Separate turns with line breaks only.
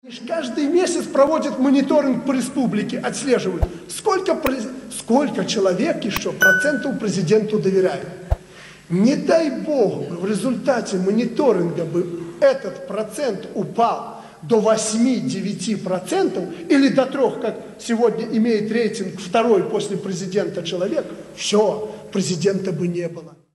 Каждый месяц проводят мониторинг по республике, отслеживают, сколько человек еще процентов президенту доверяют. Не дай бог бы в результате мониторинга бы этот процент упал до 8-9% или до 3%, как сегодня имеет рейтинг второй после президента человек, все, президента бы не было.